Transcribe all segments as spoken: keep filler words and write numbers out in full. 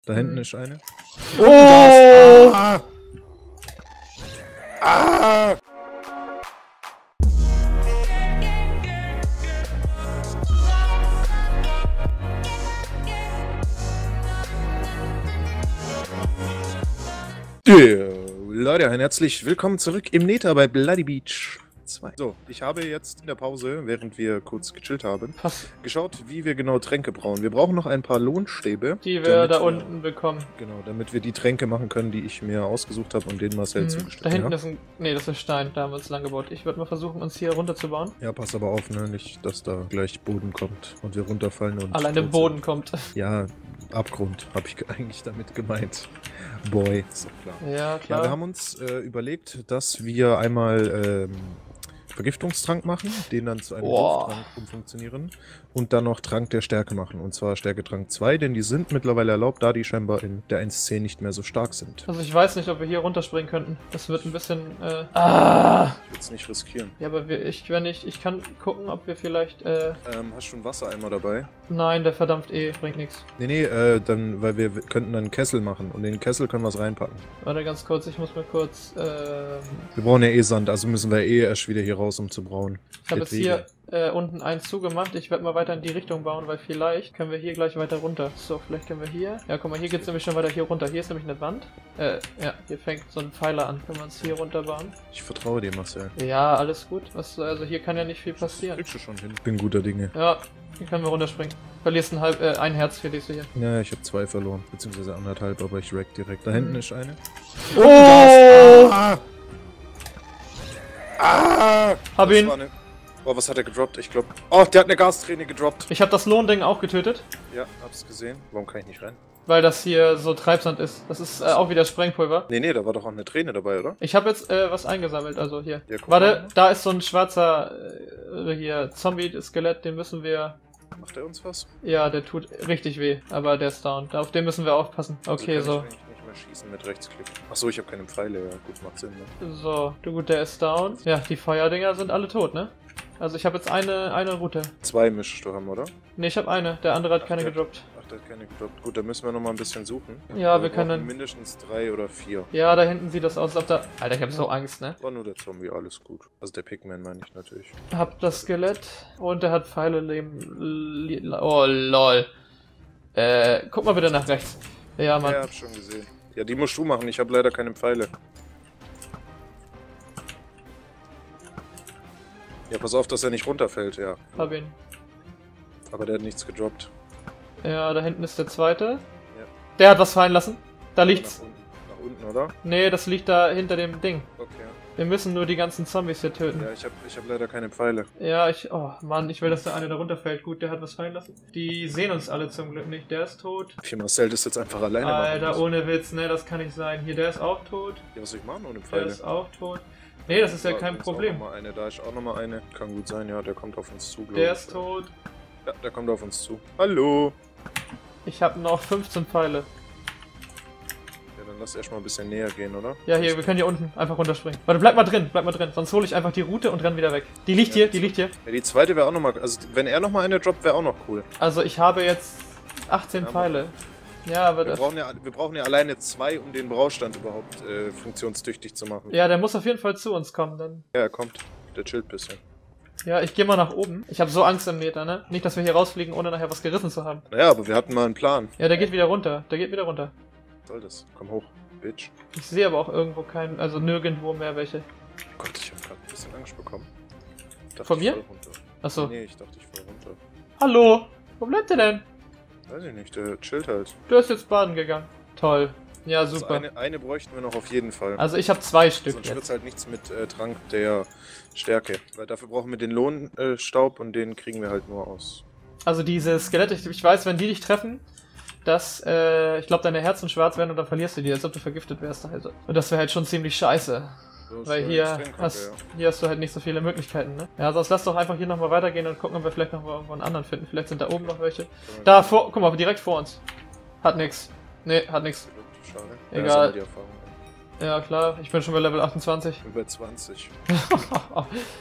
Da hinten ist eine. Oh! Ah! Ah! Yeah. Leute, ein herzlich willkommen zurück im Neta bei Bloody Beach zwei. So, ich habe jetzt in der Pause, während wir kurz gechillt haben, Was? geschaut, wie wir genau Tränke brauen. Wir brauchen noch ein paar Lohnstäbe. Die wir da wir, unten bekommen. Genau, damit wir die Tränke machen können, die ich mir ausgesucht habe und den Marcel Mhm. zugestellt Da hinten habe. ist ein... Ne, das ist Stein, da haben wir uns lang gebaut. Ich würde mal versuchen, uns hier runter zu bauen. Ja, pass aber auf, ne? Nicht, dass da gleich Boden kommt und wir runterfallen und... Allein der tot Boden sind. kommt. Ja, Abgrund, habe ich eigentlich damit gemeint. Boy, ist doch klar. Ja, klar. Ja, wir haben uns äh, überlegt, dass wir einmal ähm, Vergiftungstrank machen, den dann zu einem Boah. Wurftrank umfunktionieren und dann noch Trank der Stärke machen. Und zwar Stärketrank zwei, denn die sind mittlerweile erlaubt, da die scheinbar in der eins Punkt zehn nicht mehr so stark sind. Also ich weiß nicht, ob wir hier runterspringen könnten. Das wird ein bisschen... Äh... Ah! Ich würde es nicht riskieren. Ja, aber wir, ich, wenn ich, ich kann gucken, ob wir vielleicht... Äh... Ähm, hast du einen Wassereimer dabei? Nein, der verdampft eh, bringt nichts. Nee, nee, äh, dann, weil wir könnten dann einen Kessel machen und in den Kessel können wir es reinpacken. Warte ganz kurz, ich muss mal kurz... Ähm... Wir brauchen ja eh Sand, also müssen wir eh erst wieder hier raus, um zu brauen. Ich habe jetzt hier äh, unten eins zugemacht. Ich werde mal weiter in die Richtung bauen, weil vielleicht können wir hier gleich weiter runter. So, vielleicht können wir hier... Ja, guck mal, hier geht es nämlich schon weiter hier runter. Hier ist nämlich eine Wand. Äh, ja, hier fängt so ein Pfeiler an. Können wir uns hier runter bauen? Ich vertraue dir, Marcel. Ja, alles gut. Was, also hier kann ja nicht viel passieren. Kriegst du schon hin. Ich bin guter Dinge. Ja, hier können wir runterspringen. Verlierst ein halb, äh, ein Herz, verlierst du hier. Ja, ich habe zwei verloren, beziehungsweise anderthalb, aber ich wreck direkt. Da hinten Mhm. ist eine. Oh! Ah! Ah! Hab Das ihn. war eine... Oh, was hat er gedroppt? Ich glaube... Oh, der hat eine Gasträne gedroppt. Ich habe das Lohnding auch getötet, Ja, hab's gesehen. Warum kann ich nicht rein? weil das hier so Treibsand ist. Das ist äh, auch wieder Sprengpulver. Nee, nee, da war doch auch eine Träne dabei, oder? Ich habe jetzt äh, was eingesammelt, also hier. Ja, guck Warte, mal. da ist so ein schwarzer äh, hier Zombie-Skelett, den müssen wir... Macht er uns was? Ja, der tut richtig weh, aber der ist down. Auf den müssen wir aufpassen. Okay, also so. kann ich eigentlich nicht mehr schießen mit Rechtsklick. Achso, ich habe keine Pfeile. Ja, gut, macht Sinn, ne? So, du gut, der ist down. Ja, die Feuerdinger sind alle tot, ne? Also ich habe jetzt eine, eine Route. Zwei müsstest du haben, oder? Ne, ich habe eine. Der andere hat Ach, keine der- gedroppt. Ach, der hat keine gedroppt. Gut, dann müssen wir noch mal ein bisschen suchen. Ja, wir brauchen können- mindestens drei oder vier. Ja, da hinten sieht das aus, als ob da... Alter, ich habe so Angst, ne? War nur der Zombie, alles gut. Also der Pigman meine ich natürlich. Hab das Skelett und der hat Pfeile leben... li- Oh, lol. Äh, guck mal bitte nach rechts. Ja, Mann. Ja, hab schon gesehen. Ja, die musst du machen, ich habe leider keine Pfeile. Ja, pass auf, dass er nicht runterfällt, ja. Hab ihn. Aber der hat nichts gedroppt. Ja, da hinten ist der zweite. Ja. Der hat was fallen lassen. Da Nach liegt's. unten, nach unten, oder? Nee, das liegt da hinter dem Ding. Okay. Wir müssen nur die ganzen Zombies hier töten. Ja, ich habe ich hab leider keine Pfeile. Ja, ich... Oh, Mann, ich will, dass der eine da runterfällt. Gut, der hat was fallen lassen. Die sehen uns alle zum Glück nicht. Der ist tot. Ich Marcel das jetzt einfach alleine Alter, machen. ohne Witz, ne, das kann nicht sein. Hier, der ist auch tot. Ja, was soll ich machen ohne Der Pfeile? ist auch tot. Nee, das ist ja Da kein ist auch Problem. noch mal eine, da ist auch nochmal eine. Kann gut sein, ja, der kommt auf uns zu, glaube Der ich. ist tot. Ja, der kommt auf uns zu. Hallo! Ich habe noch fünfzehn Pfeile. Ja, dann lass erstmal ein bisschen näher gehen, oder? Ja, hier, wir können hier unten einfach runterspringen. Warte, bleib mal drin, bleib mal drin. Sonst hole ich einfach die Route und renn wieder weg. Die liegt Ja, hier, die liegt hier. Ja, die zweite wäre auch nochmal. Also, wenn er nochmal eine droppt, wäre auch noch cool. Also ich habe jetzt achtzehn Ja, Pfeile. Ja, aber Wir das... brauchen ja, wir brauchen ja alleine zwei, um den Braustand überhaupt äh, funktionstüchtig zu machen. Ja, der muss auf jeden Fall zu uns kommen, dann. Ja, er kommt. Der chillt ein bisschen. Ja, ich gehe mal nach oben. Ich habe so Angst im Meter, ne? Nicht, dass wir hier rausfliegen, ohne nachher was gerissen zu haben. Naja, aber wir hatten mal einen Plan. Ja, der geht wieder runter. Der geht wieder runter. Was soll das? Komm hoch, Bitch. Ich sehe aber auch irgendwo keinen, also nirgendwo mehr welche. Gott, ich hab grad ein bisschen Angst bekommen. Dachte Von ich mir? fall runter. Achso. Nee, ich dachte, ich fall runter. Hallo? Wo bleibt der denn? Weiß ich nicht, der chillt halt. Du bist jetzt baden gegangen. Toll. Ja, Also super. eine, eine bräuchten wir noch auf jeden Fall. Also ich habe zwei Stück Sonst jetzt. wird's halt nichts mit äh, Trank der Stärke. Weil dafür brauchen wir den Lohnstaub äh, und den kriegen wir halt nur aus. Also diese Skelette, ich, ich weiß, wenn die dich treffen, dass, äh, ich glaube, deine Herzen schwarz werden und dann verlierst du die, als ob du vergiftet wärst. Also. Und das wäre halt schon ziemlich scheiße. So ist Weil schon hier extrem kacke, hast, ja. hier hast du halt nicht so viele Möglichkeiten, ne? Ja, sonst lass doch einfach hier nochmal weitergehen und gucken, ob wir vielleicht noch mal irgendwo einen anderen finden. Vielleicht sind da oben noch welche. Da, vor, guck mal, direkt vor uns. Hat nix. Ne, hat nix. Schade. Egal. Ja, sammel die Erfahrung. Ja, klar, ich bin schon bei Level achtundzwanzig. Über zwanzig.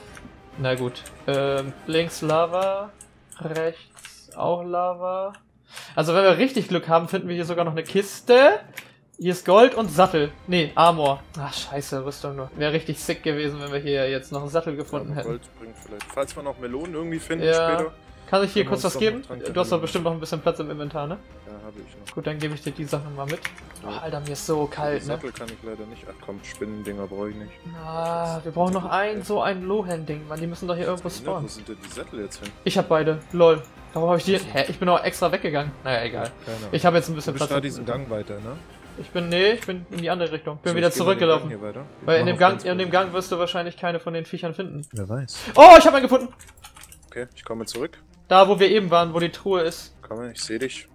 Na gut. Ähm, links Lava, rechts auch Lava. Also wenn wir richtig Glück haben, finden wir hier sogar noch eine Kiste. Hier ist Gold und Sattel. Nee, Armor. Ach, scheiße, Rüstung nur. Wäre richtig sick gewesen, wenn wir hier jetzt noch einen Sattel gefunden Ja, hätten. Gold bringt vielleicht. Falls wir noch Melonen irgendwie finden Ja. später. Kann ich hier Können wir kurz uns was doch geben? noch dran Du hast doch erinnern. bestimmt noch ein bisschen Platz im Inventar, ne? Ja, habe ich noch. Gut, dann gebe ich dir die Sachen mal mit. Oh, Ja. Alter, mir ist so kalt, Den ne? Sattel kann ich leider nicht. Ach komm, Spinnendinger brauche ich nicht. Ah, wir brauchen noch ein, so ein Lohan-Ding, Mann. Die müssen doch hier irgendwo Wo spawnen. sind denn die Sättel jetzt hin? Ich hab beide. Lol. Warum habe ich die? Hä? Ich bin auch extra weggegangen. Naja, egal. Keine Ahnung. Ich habe jetzt ein Du bisschen bist Platz. da im diesen Inventar. Gang weiter, ne? Ich bin, nee, ich bin in die andere Richtung. Bin So, wieder ich geh mal den zurückgelaufen. Gang hier weiter. Ich Weil in mach dem auf Gang, ganz in dem kurz. Gang wirst du wahrscheinlich keine von den Viechern finden. Wer weiß. Oh, ich habe einen gefunden. Okay, ich komme zurück. Da, wo wir eben waren, wo die Truhe ist. Komm, ich sehe dich.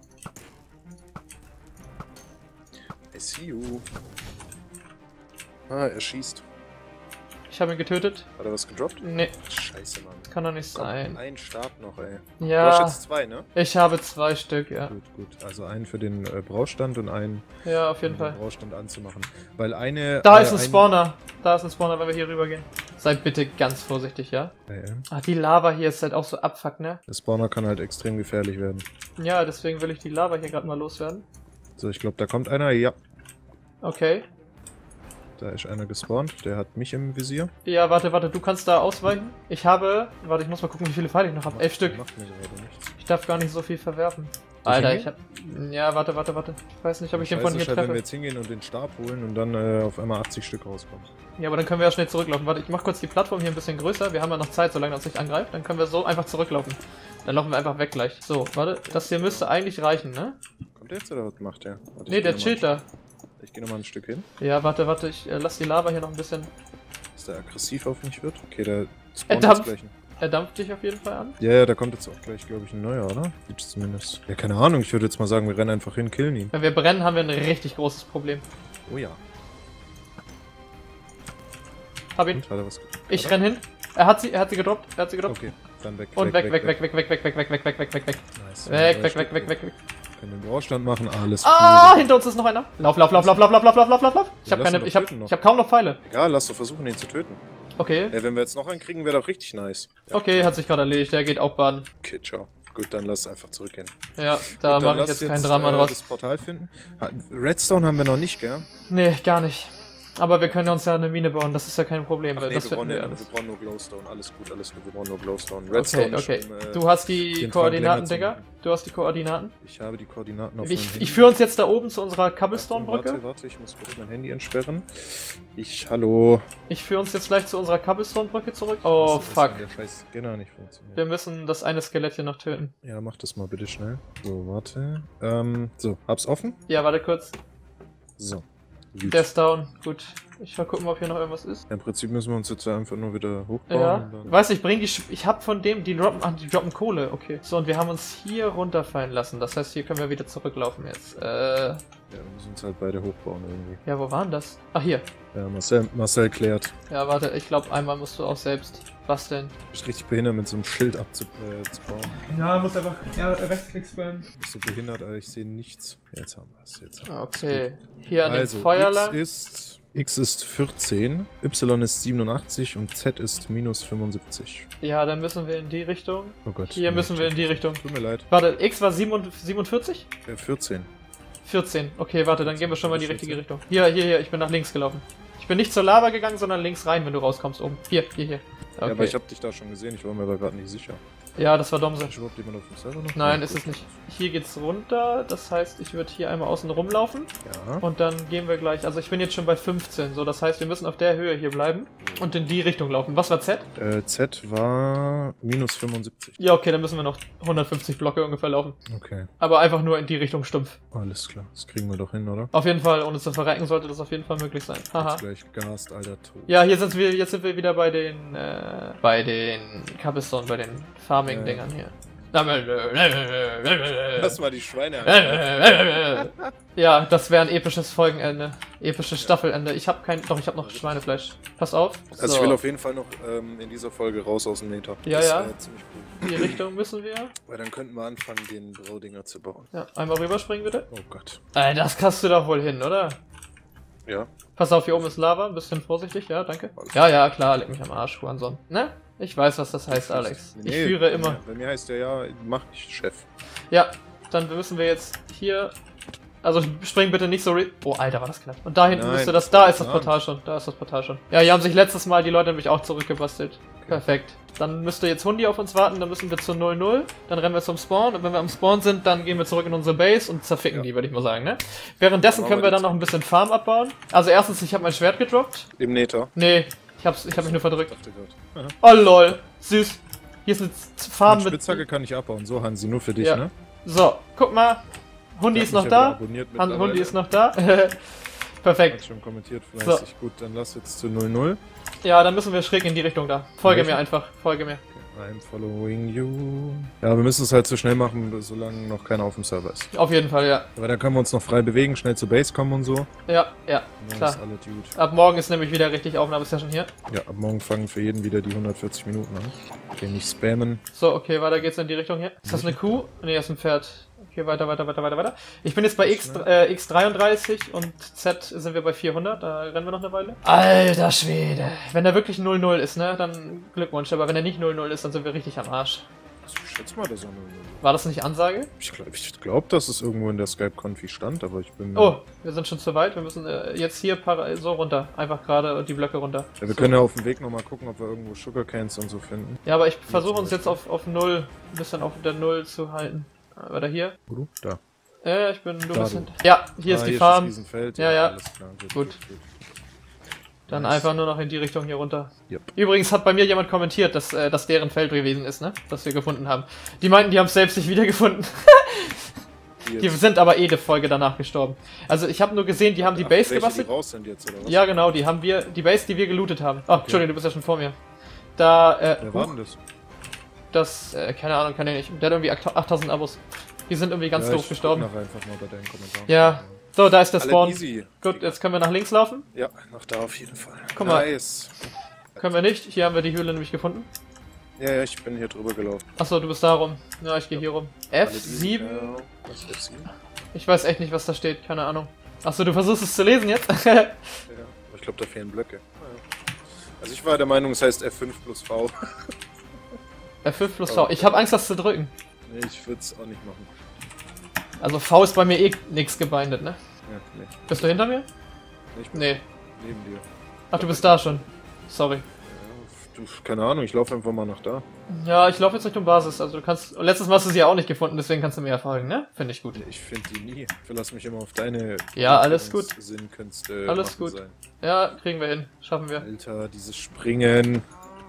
I see you. Ah, er schießt. Ich habe ihn getötet. Hat er was gedroppt? Nee, Scheiße, Mann. kann doch nicht Komm, sein. ein Stab noch, ey. Du hast Ja, jetzt zwei, ne? ich habe zwei Stück, ja. Gut, gut. Also einen für den äh, Braustand und einen, Ja, auf um jeden den Fall. Braustand anzumachen. Weil eine... Da äh, ist ein Spawner. Da ist ein Spawner, wenn wir hier rüber gehen. Seid bitte ganz vorsichtig, ja? Äh, äh. Ach, die Lava hier ist halt auch so abfuck, ne? Der Spawner kann halt extrem gefährlich werden. Ja, deswegen will ich die Lava hier gerade mal loswerden. So, ich glaube, da kommt einer. Ja, Okay. da ist einer gespawnt. Der hat mich im Visier. Ja, warte, warte, du kannst da ausweichen. Ich habe... Warte, ich muss mal gucken, wie viele Pfeile ich noch habe. Elf Stück. Macht mir gerade nichts. Ich darf gar nicht so viel verwerfen. Soll ich Alter, ich hingehen? hab... Ja, warte, warte, warte. Ich weiß nicht, ob ich den von Scheiße hier ist halt, wenn treffe. wir jetzt hingehen und den Stab holen und dann äh, auf einmal achtzig Stück rauskommen. Ja, aber dann können wir ja schnell zurücklaufen. Warte, ich mach kurz die Plattform hier ein bisschen größer. Wir haben ja noch Zeit, solange er uns nicht angreift. Dann können wir so einfach zurücklaufen. Dann laufen wir einfach weg gleich. So, warte. Das hier müsste eigentlich reichen, ne? Kommt der jetzt oder was macht der? Warte, ich Nee, geh der noch mal- chillt da. Ich gehe nochmal ein Stück hin, Ja, warte, warte. Ich äh, lass die Lava hier noch ein bisschen... dass der aggressiv auf mich wird. Okay, der Er spawnt jetzt dampft. gleich. ein- Er dampft dich auf jeden Fall an. Ja, ja, da kommt jetzt auch gleich, glaube ich, ein neuer, oder? Sieht zumindest. Ja, keine Ahnung. Ich würde jetzt mal sagen, wir rennen einfach hin, killen ihn. Wenn wir brennen, haben wir ein richtig großes Problem. Oh ja. Hab ihn. Und, hat er was... Ich hat er? renn hin. Er hat sie, er hat sie gedroppt. Er hat sie gedroppt. Okay, dann weg. Und weg, weg, weg, weg, weg, weg, weg, weg, weg, weg, weg, weg, weg. Nice. Weg, Drei weg, Stück. weg, weg, weg, weg. Können den Braustand machen, alles Ah, cool. hinter uns ist noch einer. Lauf, lauf, lauf, lauf, lauf, lauf, lauf, lauf, lauf, lauf, lauf. Ich Ja, hab lass ihn keine, doch ich hab, töten noch. ich hab kaum noch Pfeile. Egal, lass doch versuchen, ihn zu töten. Okay. Ja, wenn wir jetzt noch einen kriegen, wäre doch richtig nice. Ja. Okay, hat sich gerade erledigt. Der geht auch baden. Okay, ciao. Gut, dann lass einfach zurückgehen. Ja, da Gut, dann mache ich lass jetzt kein Drama äh, draus. das Portal finden. Ha- Redstone haben wir noch nicht, gell? Nee, gar nicht. Aber wir können ja uns ja eine Mine bauen, das ist ja kein Problem, Ach weil nee, das wir, finden brauchen wir ja, alles. wir brauchen nur Glowstone. Alles gut, alles gut. Wir brauchen nur Glowstone. Okay, Redstone ist okay. schon, äh, Du hast die den Trank Koordinaten, länger zu Digga. machen. Du hast die Koordinaten. Ich habe die Koordinaten auf Ich, meinem Handy. ich führe uns jetzt da oben zu unserer Warte, Cobblestone-Brücke. warte, ich muss kurz mein Handy entsperren. Ich, hallo. Ich führe uns jetzt gleich zu unserer Cobblestone-Brücke zurück. Oh, Was ist, fuck. wenn Der scheiß Scanner nicht funktioniert. Wir müssen das eine Skelettchen noch töten. Ja, mach das mal bitte schnell. So, warte. Ähm, so, hab's offen? Ja, warte kurz. So. Gut. Der ist down. Gut. Ich mal gucken, ob hier noch irgendwas ist. Im Prinzip müssen wir uns jetzt einfach nur wieder hochbauen. Ja. und dann- Weiß ich, bring die. Sch ich hab von dem, die droppen. Ah, die droppen Kohle. Okay. So, und wir haben uns hier runterfallen lassen. Das heißt, hier können wir wieder zurücklaufen jetzt. Äh. Ja, wir müssen uns halt beide hochbauen irgendwie. Ja, wo waren das? Ach, hier. Ja, Marcel, Marcel klärt. Ja, warte, ich glaube, einmal musst du auch selbst basteln. Du bist richtig behindert, mit so einem Schild abzubauen. Ja, muss einfach ja, Rechtsklick spammen. Du bist so behindert, aber ich sehe nichts. Jetzt haben wir es. Jetzt haben wir's. Okay. Hier an Also, dem Feuer X lang. ist, X ist vierzehn, Y ist siebenundachtzig und Z ist minus fünfundsiebzig. Ja, dann müssen wir in die Richtung. Oh Gott. Hier müssen wir in die Richtung. Tut mir leid. Warte, X war siebenundvierzig? Äh, vierzehn. vierzehn. Okay, warte, dann gehen wir schon mal in die richtige Richtung. Hier, hier, hier, ich bin nach links gelaufen. Ich bin nicht zur Lava gegangen, sondern links rein, wenn du rauskommst oben. Hier, hier, hier. Ja, aber Okay. ich habe dich da schon gesehen, ich war mir aber gerade nicht sicher. Ja, das war Domse. Ist überhaupt jemand auf dem Server noch? Nein, Ja, ist gut. es nicht. Hier geht's runter, das heißt, ich würde hier einmal außen rumlaufen Ja. und dann gehen wir gleich, also ich bin jetzt schon bei fünfzehn, so das heißt, wir müssen auf der Höhe hier bleiben und in die Richtung laufen. Was war Z? Äh, Z war minus fünfundsiebzig. Ja, okay, dann müssen wir noch hundertfünfzig Blöcke ungefähr laufen. Okay, Aber einfach nur in die Richtung stumpf. alles klar. Das kriegen wir doch hin, oder? Auf jeden Fall, ohne zu verrecken, sollte das auf jeden Fall möglich sein. Haha. Jetzt gleich Gast, alter Tod. Ja, hier sind wir, jetzt sind wir wieder bei den, äh, bei den Cobblestone, bei den Farming-Dingern hier. Lass mal die Schweine an. Ja, das wäre ein episches Folgenende. Episches Staffelende. Ich habe kein. Doch, ich habe noch Schweinefleisch. Pass auf. Also So. ich will auf jeden Fall noch ähm, in dieser Folge raus aus dem Nether. Ja, das ja. wär ziemlich cool. In die Richtung müssen wir. Weil dann könnten wir anfangen, den Braudinger zu bauen. Ja, einmal rüberspringen bitte. Oh Gott. Äh, das kannst du doch wohl hin, oder? Ja. Pass auf, hier oben ist Lava. Ein bisschen vorsichtig, ja, danke. Ja, ja, klar, leg mich am Arsch, Huanson. Ne? Ich weiß, was das heißt, Alex. Ich Nee, führe immer. Bei mir heißt der ja, mach dich Chef. Ja, dann müssen wir jetzt hier... Also spring bitte nicht so... re- Oh, Alter, war das knapp. Und da hinten Nein, müsste das... Da ist das nein. Portal schon. Da ist das Portal schon. Ja, hier haben sich letztes Mal die Leute nämlich auch zurückgebastelt. Okay. Perfekt. Dann müsste jetzt Hundi auf uns warten, dann müssen wir zu null null. Dann rennen wir zum Spawn. Und wenn wir am Spawn sind, dann gehen wir zurück in unsere Base und zerficken Ja. die, würde ich mal sagen, ne? Währenddessen Dann können machen wir wir dann noch ein bisschen Farm abbauen. Also erstens, ich habe mein Schwert gedroppt. Im Nether. Nee, ich hab's, ich hab mich nur verdrückt. Dachte grad. Aha. Oh lol, süß. Hier ist eine Z- Farm Mit mit... Spitzhacke kann ich abbauen. So, Hansi, nur für dich, Ja. ne? So, guck mal. Hundi Der ist hat noch mich ja wieder da. abonniert Han mittlerweile. Hundi ist noch da. Perfekt. Hat schon kommentiert, So. fleißig. Gut, dann lass jetzt zu null null. Ja, dann müssen wir schräg in die Richtung da. Folge Welche? mir einfach, folge mir. I'm following you. Ja, wir müssen es halt so schnell machen, solange noch keiner auf dem Server ist. Auf jeden Fall, ja. Aber dann können wir uns noch frei bewegen, schnell zur Base kommen und so. Ja, ja, Dann klar. ist alles gut. Ab morgen ist nämlich wieder richtig Aufnahmesession hier. Ja, ab morgen fangen für jeden wieder die hundertvierzig Minuten an. Okay, nicht spammen. So, okay, weiter geht's in die Richtung hier. Ist das eine Kuh? Nee, das ist ein Pferd. Okay, weiter, weiter, weiter, weiter, weiter. Ich bin jetzt bei X, äh, X dreiunddreißig und Z sind wir bei vierhundert. Da rennen wir noch eine Weile. Alter Schwede. Wenn er wirklich null null ist, ne, dann Glückwunsch. Aber wenn er nicht null null ist, dann sind wir richtig am Arsch. Also, ich schätze mal, dass er null null. War das nicht Ansage? Ich glaube, ich glaub, dass es irgendwo in der Skype-Confi stand, aber ich bin... Oh, wir sind schon zu weit. Wir müssen äh, jetzt hier para so runter. Einfach gerade und die Blöcke runter. Ja, wir so. können ja auf dem Weg nochmal gucken, ob wir irgendwo Sugarcanes und so finden. Ja, aber ich versuche uns jetzt auf, auf null, ein bisschen auf der null zu halten. Äh, Weiter hier. Wo du? Da. Ja, ich bin nur ein Da, bisschen... Ja, hier ist Ah, die hier Farm. Ist das Riesenfeld. Ja, ja. Alles klar. Gut. Gut. gut, gut. Dann Nice. einfach nur noch in die Richtung hier runter. Yep. Übrigens hat bei mir jemand kommentiert, dass äh, das deren Feld gewesen ist, ne? Das wir gefunden haben. Die meinten, die haben es selbst nicht wiedergefunden. Die Die jetzt- sind aber eh eine Folge danach gestorben. Also ich habe nur gesehen, die haben die Ach, Base welche, gebastelt. Die raus sind jetzt, oder was? Ja, genau, die haben wir, die Base, die wir gelootet haben. Ach, Entschuldigung, du bist ja schon vor mir. Da, äh, Wer war denn das? das, äh, keine Ahnung, kann ich nicht. Der hat irgendwie achttausend Abos. Die sind irgendwie ganz ja, doof ich gestorben. guck nachher einfach mal bei deinen Kommentaren. Ja. So, da ist der Alle Spawn. easy. Gut, jetzt können wir nach links laufen. Ja, nach da auf jeden Fall. Guck mal. Nice. Können wir nicht. Hier haben wir die Höhle nämlich gefunden. Ja, ja, ich bin hier drüber gelaufen. Achso, du bist da rum. Ja, ich gehe hier rum. F Alle easy. sieben? Ja, was ist F sieben? Ich weiß echt nicht, was da steht. Keine Ahnung. Achso, du versuchst es zu lesen jetzt? Ja, aber ich glaube, da fehlen Blöcke. Ja. Also ich war der Meinung, es heißt F fünf plus V. F fünf plus V. Ich habe Angst, das zu drücken. Nee, ich würde es auch nicht machen. Also V ist bei mir eh nix gebindet, ne? Ja, nee. Bist du hinter mir? Ich bin Nee. neben dir. Ach, du bist da schon. Sorry. Ja, du, keine Ahnung, ich laufe einfach mal nach da. Ja, ich laufe jetzt Richtung Basis. Also du kannst... Letztes Mal hast du sie ja auch nicht gefunden, deswegen kannst du mir ja folgen, ne? Finde ich gut. Ich finde die nie. Ich verlasse mich immer auf deine Ja, alles gut. Sinnkünste. Alles machen gut. Sein. Ja, kriegen wir hin. Schaffen wir. Alter, dieses Springen.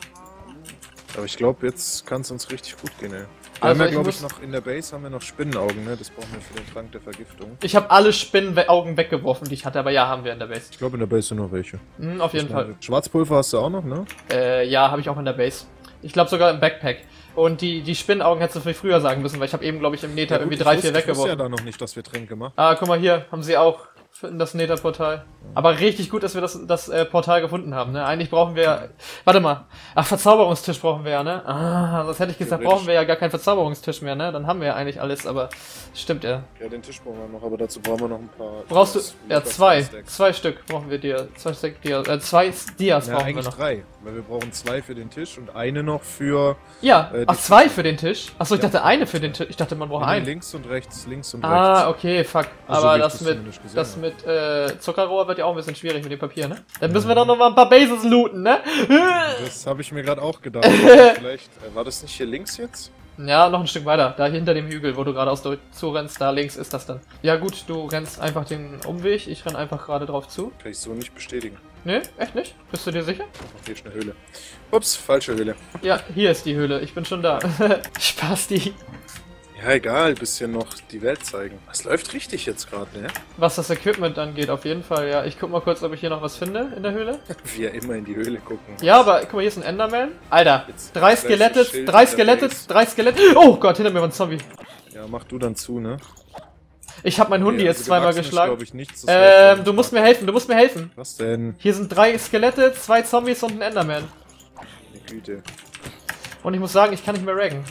Aber ich glaube, jetzt kann es uns richtig gut gehen, ey. Wir Also haben ja, ich glaube ich, muss- noch in der Base haben wir noch Spinnenaugen, ne? Das brauchen wir für den Trank der Vergiftung. Ich habe alle Spinnenaugen weggeworfen, die ich hatte, aber ja, haben wir in der Base. Ich glaube, in der Base sind noch welche. Hm, auf jeden Fall. Schwarzpulver hast du auch noch, ne? Äh, ja, habe ich auch in der Base. Ich glaube sogar im Backpack. Und die, die Spinnenaugen hättest du viel früher sagen müssen, weil ich habe eben, glaube ich, im Nether Ja, gut, irgendwie ich drei, wusste- vier Ich wusste ja weggeworfen. da noch nicht, dass wir Tränke machen. Ah, guck mal hier, haben sie auch in das Nether-Portal. Aber richtig gut, dass wir das, das äh, Portal gefunden haben, ne? Eigentlich brauchen wir... Warte mal. Ach, Verzauberungstisch brauchen wir ja, ne? Ah, sonst hätte ich gesagt, Theoretisch. brauchen wir ja gar keinen Verzauberungstisch mehr, ne? Dann haben wir ja eigentlich alles, aber... Stimmt ja. Ja, den Tisch brauchen wir noch, aber dazu brauchen wir noch ein paar... Brauchst du... Dias. Ja, Lieber zwei. Stacks. Zwei Stück brauchen wir dir. Zwei Stück Dias. Äh, zwei Dias Ja, brauchen wir eigentlich noch. drei, weil wir brauchen zwei für den Tisch und eine noch für... Ja, Äh, ach, die- zwei für den Tisch? Achso, ich Ja. dachte eine für den Tisch. Ich dachte, man braucht Nee, einen. links und rechts, links und Ah, rechts. okay, fuck. Also, Aber wie ich das das mit, zumindest gesehen das habe. mit äh, Zuckerrohr wird ja auch ein bisschen schwierig mit dem Papier, ne? Dann müssen wir doch noch mal ein paar Bases looten, ne? Das habe ich mir gerade auch gedacht. Vielleicht, äh, war das nicht hier links jetzt? Ja, noch ein Stück weiter. Da hinter dem Hügel, wo du geradeaus zurennst, da links ist das dann. Ja gut, du rennst einfach den Umweg. Ich renn einfach gerade drauf zu. Kann ich so nicht bestätigen. Ne, echt nicht? Bist du dir sicher? Ach, hier ist eine Höhle. Ups, falsche Höhle. Ja, hier ist die Höhle. Ich bin schon da. Spasti. Ja, egal, bisschen noch die Welt zeigen. Es läuft richtig jetzt gerade, ne? Was das Equipment angeht, auf jeden Fall, ja. Ich guck mal kurz, ob ich hier noch was finde in der Höhle. Wir immer in die Höhle gucken. Ja, aber guck mal, hier ist ein Enderman. Alter, Jetzt drei gleich Skelette, das Schild drei in der Skelette, Base. drei Skelette. Oh Gott, hinter mir war ein Zombie. Ja, mach du dann zu, ne? Ich habe meinen Hundi Okay, jetzt also zweimal gewachsen ist, geschlagen. glaub ich, nichts, das heißt, Ähm, du musst mir helfen, du musst mir helfen. Was denn? Hier sind drei Skelette, zwei Zombies und ein Enderman. Meine Güte. Und ich muss sagen, ich kann nicht mehr raggen.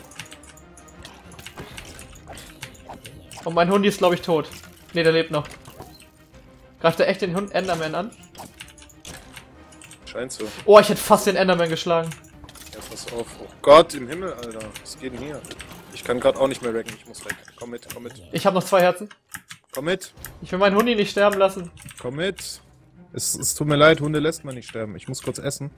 Und mein Hundi ist, glaube ich, tot. Ne, der lebt noch. Greift er echt den Hund Enderman an? Scheint so. Oh, ich hätte fast den Enderman geschlagen. Ja, pass auf. Oh Gott, im Himmel, Alter. Was geht denn hier? Ich Ich kann gerade auch nicht mehr racken, ich muss weg. Komm mit, komm mit. Ich habe noch zwei Herzen. Komm mit, Ich will meinen Hundi nicht sterben lassen. komm mit. Es, es tut mir leid, Hunde lässt man nicht sterben. Ich muss kurz essen.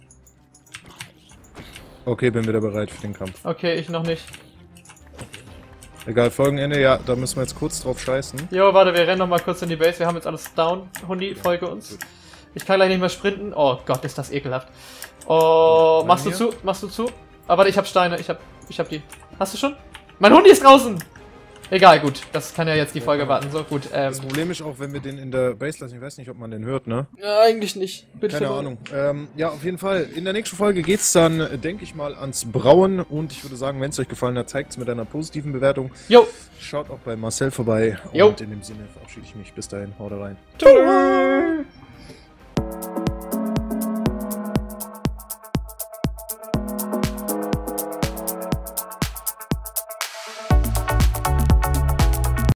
Okay, bin wieder bereit für den Kampf. Okay, ich noch nicht. Egal, Folgenende, ja, da müssen wir jetzt kurz drauf scheißen. Jo, warte, wir rennen noch mal kurz in die Base. Wir haben jetzt alles down. Hundi, folge uns. Gut. Ich kann gleich nicht mehr sprinten. Oh Gott, ist das ekelhaft. Oh, Ja, machst du hier? zu? Machst du zu? Aber warte, ich hab Steine. Ich hab, ich hab die. Hast du schon? Mein Hundi ist draußen! Egal, gut. Das kann ja jetzt die Folge warten. So, gut. Ähm, Das Problem ist auch, wenn wir den in der Base lassen, ich weiß nicht, ob man den hört, ne? ja, eigentlich nicht. Bitte Keine verloren. Ahnung. Ähm, ja, auf jeden Fall. In der nächsten Folge geht's dann, äh, denke ich mal, ans Brauen. Und ich würde sagen, wenn es euch gefallen hat, zeigt es mit einer positiven Bewertung. Jo. Schaut auch bei Marcel vorbei. Jo. Und in dem Sinne verabschiede ich mich. Bis dahin, haut rein. Tschüss.